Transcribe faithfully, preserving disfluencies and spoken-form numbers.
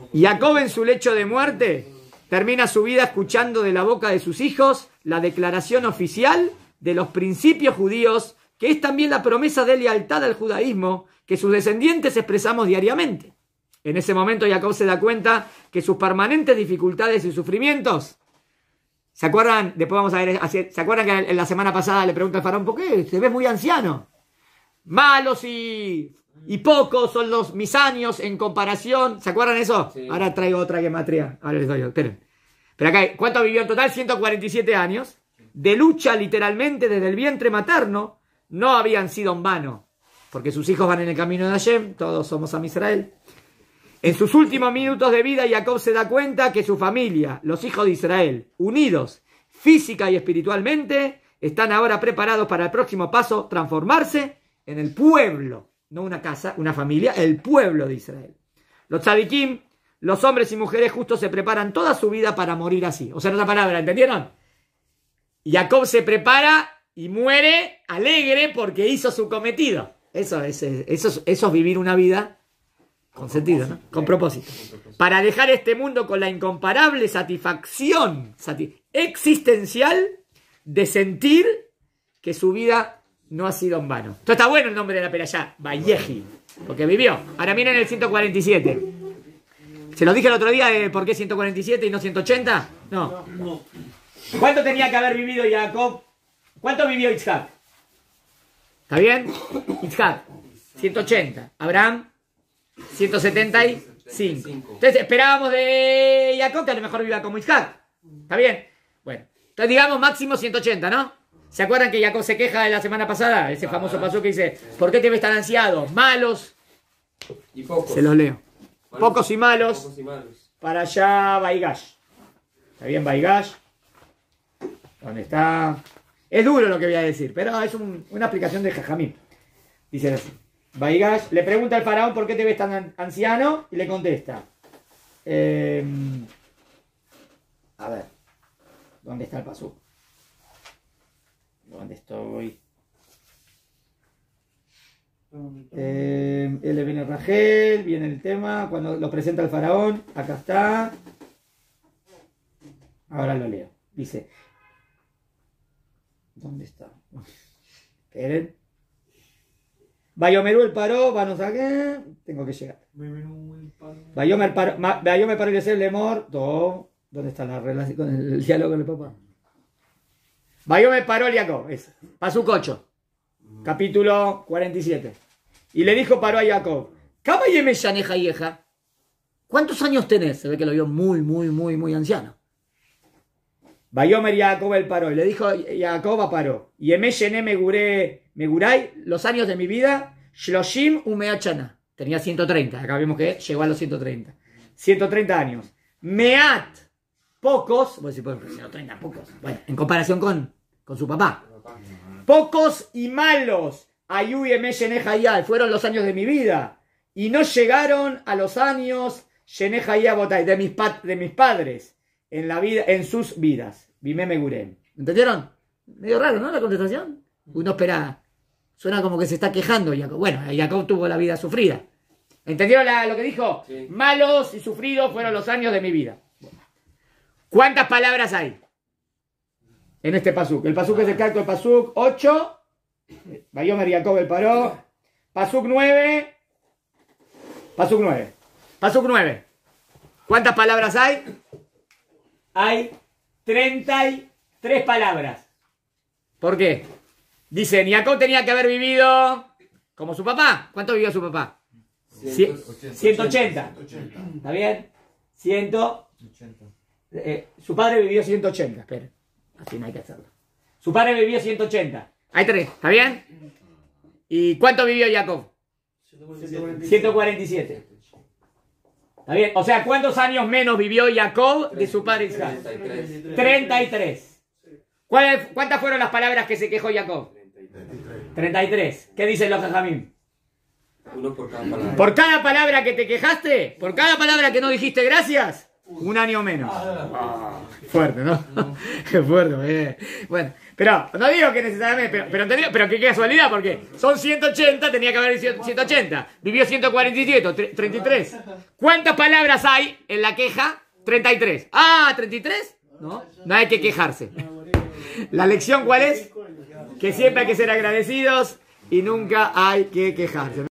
Jacob en su lecho de muerte termina su vida escuchando de la boca de sus hijos la declaración oficial de los principios judíos, que es también la promesa de lealtad al judaísmo que sus descendientes expresamos diariamente. En ese momento Jacob se da cuenta que sus permanentes dificultades y sufrimientos, ¿se acuerdan? Después vamos a ver, ¿se acuerdan que en la semana pasada le pregunta al faraón, ¿por qué? Se ve muy anciano. Malos y, y pocos son los mis años en comparación. ¿Se acuerdan eso? Sí. Ahora traigo otra gematría. Ahora les doy yo, esperen. Pero acá, ¿cuánto vivió en total? ciento cuarenta y siete años. De lucha literalmente desde el vientre materno. No habían sido en vano. Porque sus hijos van en el camino de Hashem. Todos somos a Israel. En sus últimos minutos de vida, Jacob se da cuenta que su familia, los hijos de Israel, unidos física y espiritualmente, están ahora preparados para el próximo paso, transformarse en el pueblo, no una casa, una familia, el pueblo de Israel. Los tzadikim, los hombres y mujeres justos se preparan toda su vida para morir así. O sea, en otra palabra, ¿entendieron? Jacob se prepara y muere alegre porque hizo su cometido. Eso es, eso es, eso es vivir una vida con sentido, ¿no? Con propósito. Para dejar este mundo con la incomparable satisfacción sati- existencial de sentir que su vida no ha sido en vano. Entonces está bueno el nombre de la perashá, Vayehi, porque vivió. Ahora miren el ciento cuarenta y siete. ¿Se lo dije el otro día de por qué ciento cuarenta y siete y no ciento ochenta? No. ¿Cuánto tenía que haber vivido Jacob? ¿Cuánto vivió Isaac? ¿Está bien? Isaac, ciento ochenta. Abraham, ciento setenta y cinco. Entonces esperábamos de Jacob que a lo mejor viva como Isaac. ¿Está bien? Bueno, entonces digamos máximo ciento ochenta, ¿no? ¿Se acuerdan que Jacob se queja de la semana pasada? Ese famoso paso que dice, ¿por qué te ves tan ansiado? Malos y pocos. Se los leo. Malos, pocos y malos. Pocos y malos. Para allá Baigash. ¿Está bien Baigash? ¿Dónde está? Es duro lo que voy a decir, pero es un, una aplicación de Jajamín. Dice así. Baigash le pregunta al faraón por qué te ves tan anciano y le contesta. Eh, a ver. ¿Dónde está el pasú? ¿Dónde estoy? Eh, él viene Rachel, viene el tema, cuando lo presenta el faraón, acá está. Ahora lo leo. Dice, ¿dónde está? Esperen. Bayomerú el paró, vanos acá. Tengo que llegar. Bayomer paró, Bayomer paró y le dice el lemor. Todo. ¿Dónde está la relación con el, el diálogo con el papá? Bayomer paró el Jacob. Es Pasuk ocho. Capítulo cuarenta y siete. Y le dijo paró a Jacob. ¿Cuántos años tenés? Se ve que lo vio muy, muy, muy, muy anciano. Bayomer Jacob el paró. Y le dijo Jacob a paró. Y emeshene megure meguray, los años de mi vida, shloshim umeachana. Tenía ciento treinta. Acá vemos que llegó a los ciento treinta. ciento treinta años. Meat, pocos. Voy a decir, pues, ciento treinta, pocos. Bueno, en comparación con, con su papá. Pocos y malos. Ayú y emeshene hayal. Fueron los años de mi vida. Y no llegaron a los años Shene hayal botay, de mis, de mis padres. En, la vida, en sus vidas. Bimé megurem. ¿Entendieron? Medio raro, ¿no? La contestación. Uno espera. Suena como que se está quejando Jacob. Bueno, Jacob tuvo la vida sufrida. ¿Entendieron la, lo que dijo? Sí. Malos y sufridos fueron los años de mi vida. ¿Cuántas palabras hay en este pasuk? El pasuk es el calco del pasuk ocho. Bayomer Jacob el paró. Pasuk nueve. Pasuk nueve. Pasuk nueve. ¿Cuántas palabras hay? Hay treinta y tres palabras. ¿Por qué? Dicen, Jacob tenía que haber vivido como su papá. ¿Cuánto vivió su papá? ciento ochenta. ¿Está bien? ciento ochenta. Eh, su padre vivió ciento ochenta. Espera, así no hay que hacerlo. Su padre vivió ciento ochenta. Hay tres, ¿está bien? ¿Y cuánto vivió Jacob? ciento cuarenta y siete. ¿Está bien? O sea, ¿cuántos años menos vivió Jacob de su padre Isaac? treinta y tres. ¿Cuántas fueron las palabras que se quejó Jacob? treinta y tres. ¿Qué dicen los jajamim? Uno por cada palabra. Por cada palabra que te quejaste, por cada palabra que no dijiste gracias, Un año menos. Oh, fuerte, ¿no? Qué fuerte. Eh. Bueno, pero no digo que necesariamente, pero, pero, entendió, pero qué casualidad, porque son ciento ochenta, tenía que haber ciento ochenta. Vivió ciento cuarenta y siete, treinta y tres. ¿Cuántas palabras hay en la queja? treinta y tres. Ah, ¿treinta y tres? No, no hay que quejarse. ¿La lección cuál es? Que siempre hay que ser agradecidos y nunca hay que quejarse.